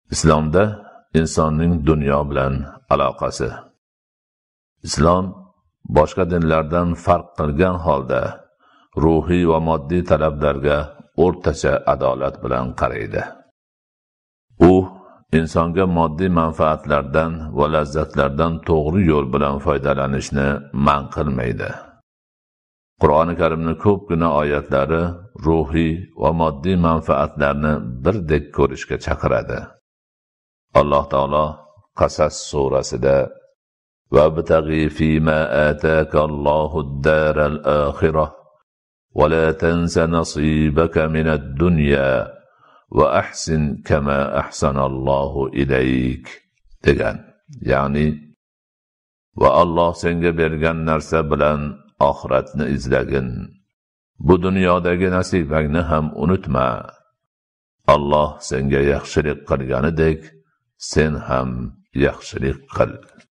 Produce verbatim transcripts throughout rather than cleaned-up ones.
Islomda insonning dunyo bilan aloqasi. Islom boshqa dinlardan farq qilgan holda ruhiy va moddiy talablarga o'rtacha adolat bilan qaraydi. U insonga moddiy manfaatlardan va lazzatlardan to'g'ri yo'l bilan foydalanishni man qilmaydi. Qur'oni Karimning ko'pgina oyatlari ruhiy va moddiy manfaatlarni birdek ko'rishga chaqiradi. Alloh taolo Qasas surasida وَابْتَغِ فِيمَا آتَاكَ اللَّهُ الدَّارَ الْآخِرَةَ وَلَا تَنْسَ نَصِيبَكَ مِنَ الدُّنْيَا وَأَحْسِنْ كَمَا أَحْسَنَ اللَّهُ إِلَيْكَ degan. Ya'ni va Alloh senga bergan narsa bilan oxiratni izlagin. Bu dunyodagi nasibangni ham unutma. Alloh senga yaxshilik qilganidek sen ham yaxshilik qil.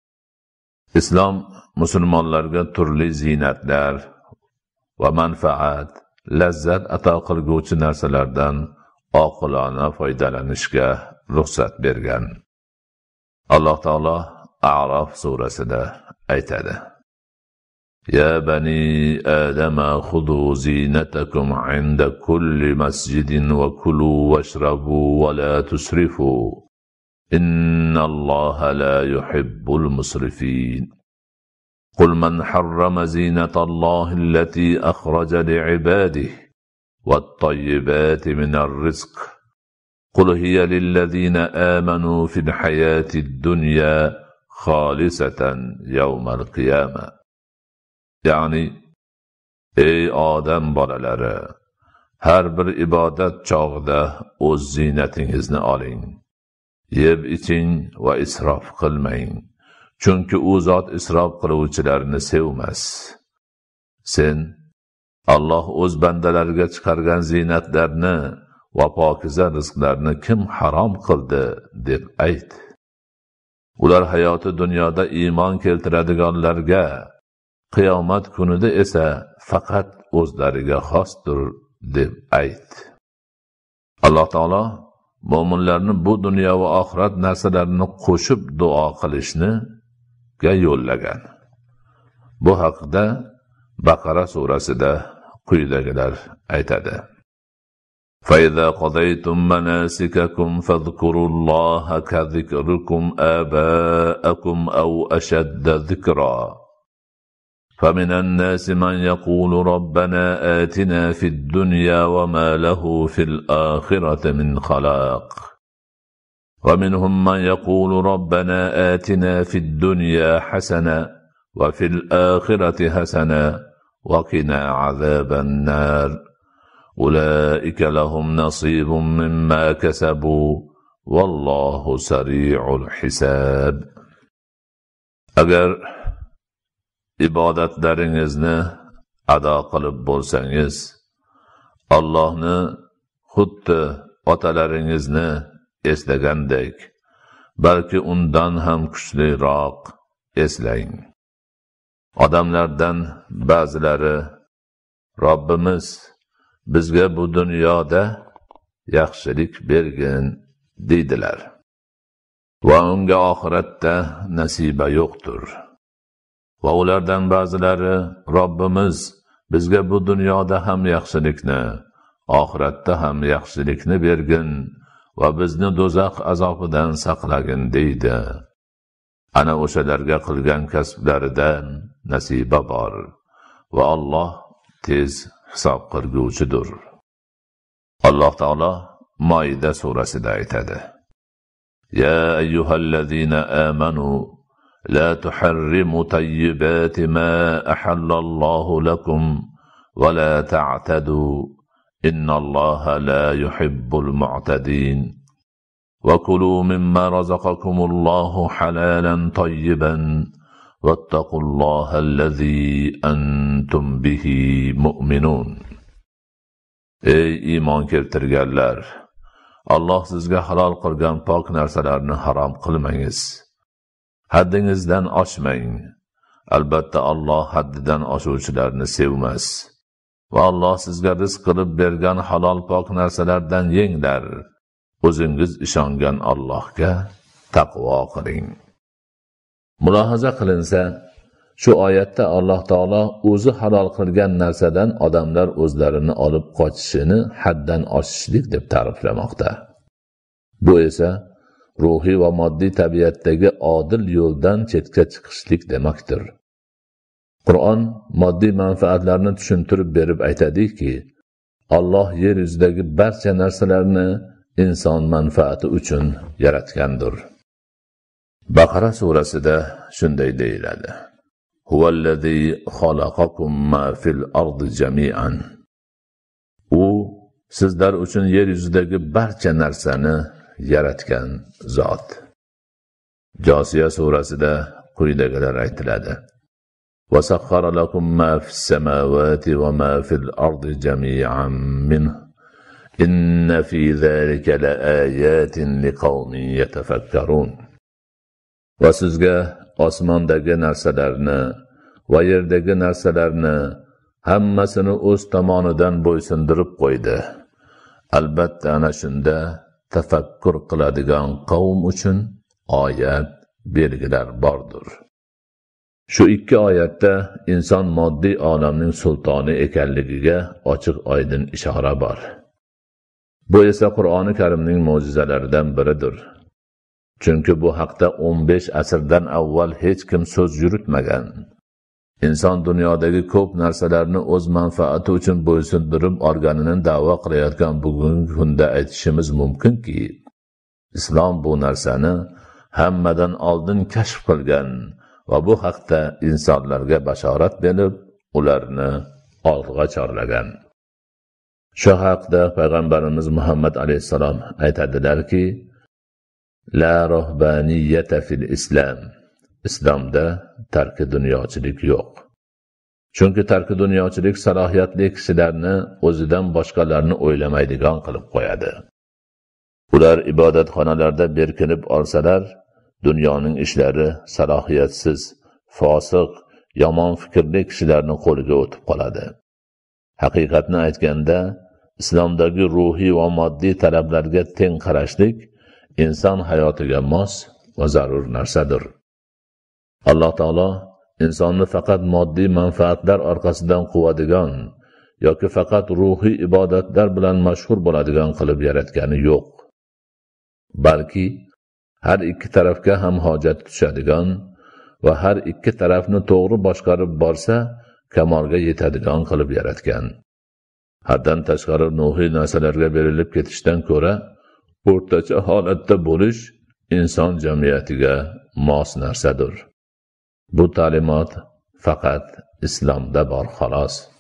Islom musulmonlarga turli ziynatlar va manfaat, lazzat ato qilguvchi narsalardan oqilona foydalanishga ruxsat bergan. Alloh taolo A'rof surasida aytadi: Ya bani Adama khudu zinatakum 'inda kulli masjidin wa kulu washrabu wa la tusrifu inna Alloha la yuhibbul musrifin. Qul man harrama zinatallahi allati akhraja li'ibadihi wat-tayyibati minar rizq. Qul hiya lilladhina amanu fil hayatid dunya khalisatan yawmal qiyamah. Ya'ni ey odam bolalari, har bir ibodat chog'ida o'z zinatingizni oling. Yeb iching va isrof qilmang, chunki u zot isrof qiluvchilarni sevmas. Sen Alloh o'z bandalariga chiqargan zinatlarni va pokiza rizqlarni kim harom qildi deb ayt. Ular hayoti dunyoda iymon keltiradiganlarga, qiyomat kunida esa faqat o'zlariga xosdir deb ayt. Alloh taolo mo'minlarni bu dunyo va oxirat narsalarini qo'shib duo qilishni ga yo'llagan. Bu haqda Baqara surasida quyidagilar aytadi: فَإِذَا قَضَيْتُمْ مَنَاسِكَكُمْ فَاذْكُرُوا اللَّهَ كَذِكْرِكُمْ آبَاءَكُمْ أَوْ أَشَدَّ ذِكْرًا فَمِنَ النَّاسِ مَنْ يَقُولُ رَبَّنَا آتِنَا فِي الدُّنْيَا وَمَا لَهُ فِي الْآخِرَةِ مِنْ خَلَاقٍ وَمِنْهُمْ مَنْ يَقُولُ رَبَّنَا آتِنَا فِي الدُّنْيَا حَسَنَةً وَفِي الْآخِرَةِ حَسَنَةً وَقِنَا عَذَابَ النَّارِ أُولَئِكَ لَهُمْ نَصِيبٌ مِّمَّا كَسَبُوا وَاللَّهُ سَرِيعُ الْحِسَابِ. Agar ibodatlaringizni ado qilib bo'lsangiz, Allohni xuddi otalaringizni eslagandek, balki undan ham kuchliroq eslang. Odamlardan ba'zilari Robbimiz bizga bu dunyoda yaxshilik bergin deydilar va unga oxiratda nasiba yo'qdir. Va ulardan ba'zilari Robbimiz bizga bu dunyoda ham yaxshilikni, oxiratda ham yaxshilikni bergin va bizni do'zax azobidan saqlagin deydi. Ana o'shalarga qilgan kasblaridan nasiba bor va Alloh tez hisob qilguvchidir. Alloh taolo Moida surasida aytadi: Ya ayyuhallazina amanu لا تحرموا طيبات ما أحل الله لكم ولا تعتدوا إن الله لا يحب المعتدين وكلوا مما رزقكم الله حلالا طيبا واتقوا الله الذي أنتم به مؤمنون. Ey iymon keltirganlar, Alloh sizga halol qilgan pok narsalarni harom qilmangiz. Haddingizdan oshmang. Albatta Alloh haddidan oshuvchilarni sevmas. Va Alloh sizga rizq qilib bergan halol pok narsalardan yenglar o'zingiz ishongan Allohga taqvo qiling. Mulohaza qilinsa, shu oyatda Alloh taolo o'zi halol qilgan narsadan odamlar o'zlarini olib qochishini haddan oshishlik deb ta'riflamoqda. Bu esa ruhiy va moddiy tabiatdagi odil yo'ldan chetga chiqishlik demakdir. Qur'on moddiy manfaatlarni tushuntirib berib aytadiki, Alloh yer yuzidagi barcha narsalarni inson manfaati uchun yaratgandir. Baqara surasida shunday deyiladi: Huvallazi xalaqakum ma fil ardi jami'an. U sizlar uchun yer yuzidagi barcha narsani yaratgan zot. Josiya surasida quyidagilar aytiladi: وَسَخَّرَ لَكُم مَّا فِي السَّمَاوَاتِ وَمَا فِي الْأَرْضِ جَمِيعًا مِّنْهُ إِنَّ فِي ذَلِكَ لَآيَاتٍ لِقَوْمٍ يَتَفَكَّرُونَ. Va sizga osmondagi narsalarni va yerdagi narsalarni hammasini o'z tomonidan bo'ysundirib qo'ydi. Albatta ana shunda tafakkur qiladigan qavm uchun oyat, belgilar bordir. Shu ikki oyatda inson moddiy olamning sultoni ekanligiga ochiq-oydin ishora bor. Bu esa Qur'oni Karimning mo'jizalaridan biridir. Chunki bu haqda o'n besh asrdan avval hech kim so'z yuritmagan. Inson dunyodagi ko'p narsalarni o'z manfaati uchun bo'ysundirib olganini da'vo qilayotgan bugungi kunda aytishimiz mumkinki, islom bu narsani hammadan oldin kashf qilgan va bu haqda insonlarga bashorat berib, ularni olg'a chorlagan. Shu haqda payg'ambarimiz Muhammad alayhisalom aytadilarki, La ruhbaniyata fil islam. Islomda tarki dunyochilik yo'q. Chunki tarki dunyochilik salohiyatli kishilarni o'zidan boshqalarni o'ylamaydigan qilib qo'yadi. Ular ibodatxonalarda berkinib olsalar, dunyoning ishlari salohiyatsiz, fosiq, yomon fikrli kishilarning qo'liga o'tib qoladi. Haqiqatni aytganda, islomdagi ruhiy va moddiy talablarga teng qarashlik inson hayotiga mos va zarur narsadir. Alloh taolo insonni faqat moddiy manfaatlar orqasidan quvadigan yoki faqat ruhiy ibodatlar bilan mashhur bo'ladigan qilib yaratgani yo'q. Balki har ikki tarafga ham hojat tushadigan va har ikki tarafni to'g'ri boshqarib borsa, kamolga yetadigan qilib yaratgan. Haddan tashqari ruhiy narsalarga berilib ketishdan ko'ra, o'rtacha holatda bo'lish inson jamiyatiga mos narsadir. Bu ta'limot faqat islomda bor xolos.